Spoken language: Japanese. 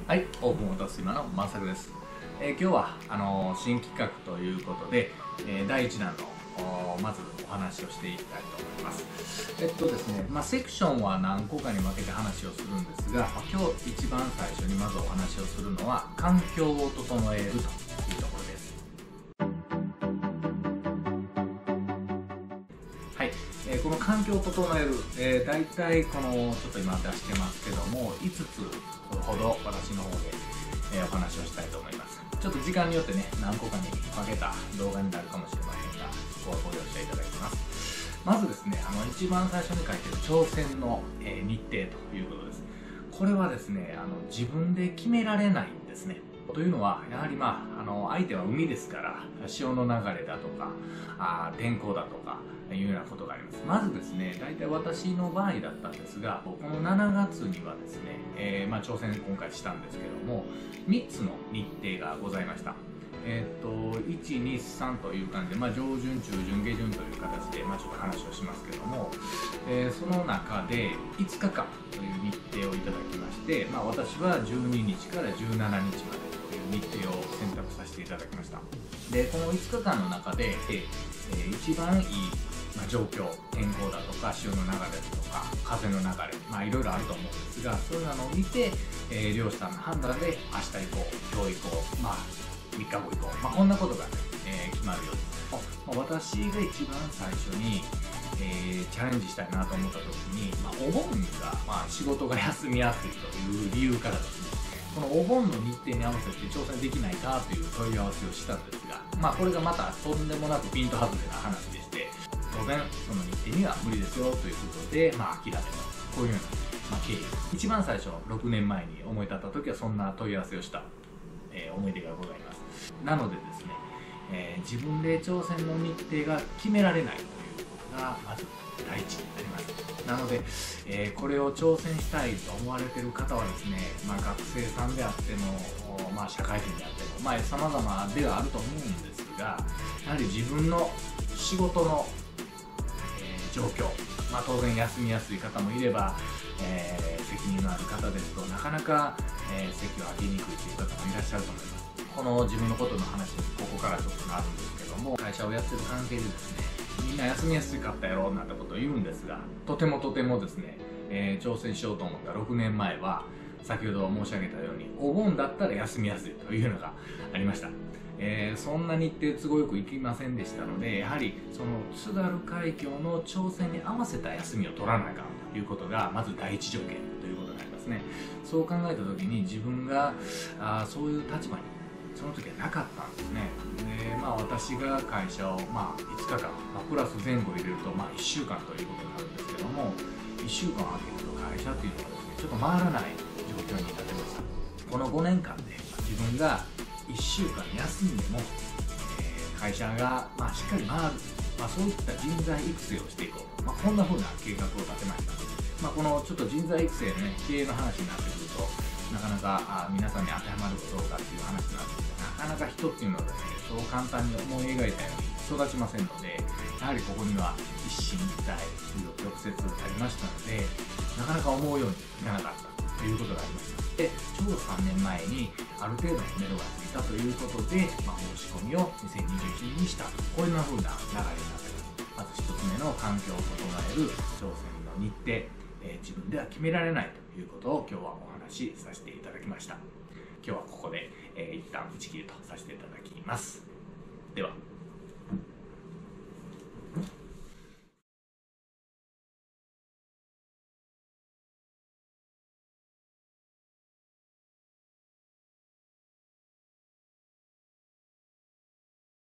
はい、オープンオタスイマのまさくです。今日は新企画ということで、第1弾のまずお話をしていきたいと思います。ですね、セクションは何個かに分けて話をするんですが、今日一番最初にまずお話をするのは環境を整えるというところです。はい、この環境を整える、大体このちょっと今出してますけども5つほど私の方で、お話をしたいと思います。ちょっと時間によってね何個かに分けた動画になるかもしれませんが、ここはご了承いただきます。まずですね、一番最初に書いてる挑戦の、日程ということです。これはですね自分で決められないんですね。というのはやはり相手は海ですから潮の流れだとか天候だとかいうようなことがあります。まずですね、大体私の場合だったんですが、この7月にはですね、挑戦今回したんですけども3つの日程がございました。123という感じで、上旬中旬下旬という形で、ちょっと話をしますけども、その中で5日間という日程をいただきまして、私は12日から17日までという日程を選択させていただきました。でこの5日間の中で、一番いい状況、天候だとか潮の流れだとか風の流れ、いろいろあると思うんですが、そういうのを見て、漁師さんの判断で明日行こう、今日行こう、3日後行こう、こんなことが、決まるようです。私が一番最初に、チャレンジしたいなと思った時に、お盆が、仕事が休みやすいという理由からですね、このお盆の日程に合わせて挑戦できないかという問い合わせをしたんですが、これがまたとんでもなくピント外れな話でして、当然その日程には無理ですよということで、諦めた、こういうような、経緯。一番最初6年前に思い立った時はそんな問い合わせをした、思い出がございます。なのでですね、自分で挑戦の日程が決められないということがまず第一になります。なので、これを挑戦したいと思われている方はですね、学生さんであっても、社会人であっても、様々ではあると思うんですが、やはり自分の仕事の状況、当然休みやすい方もいれば、責任のある方ですとなかなか、席を空けにくいという方もいらっしゃると思います。この自分のことの話にここからちょっとなるんですけども、会社をやってる関係でですね、みんな休みやすかったやろなんてことを言うんですが、とてもですね、挑戦しようと思った6年前は先ほど申し上げたようにお盆だったら休みやすいというのがありました。そんな日程都合よく行きませんでしたので、やはりその津軽海峡の挑戦に合わせた休みを取らなあかんということがまず第一条件ということになりますね。そう考えた時に自分がそういう立場にその時はなかったんですね。で私が会社を、5日間、プラス前後入れると、1週間ということになるんですけども、1週間空けると会社というのはですねちょっと回らない状況になってました。この5年間で自分が1週間休んでも、会社が、しっかり回る、そういった人材育成をしていこうと、こんな風な計画を立てました。このちょっと人材育成のね経営の話になってくるとなかなか皆さんに当てはまるかどうかっていう話なんですが、なかなか人っていうのはですねそう簡単に思い描いたように育ちませんので、やはりここには一進一退紆余曲折ありましたので、なかなか思うようにいかなかったということがありました。でちょうど3年前にある程度の目処がついたということで、申し込みを2021年にしたと、こういうふうな流れになってます。まず1つ目の環境を整える挑戦の日程、自分では決められないということを今日はお話しさせていただきました。今日はここで、一旦打ち切りとさせていただきます。では。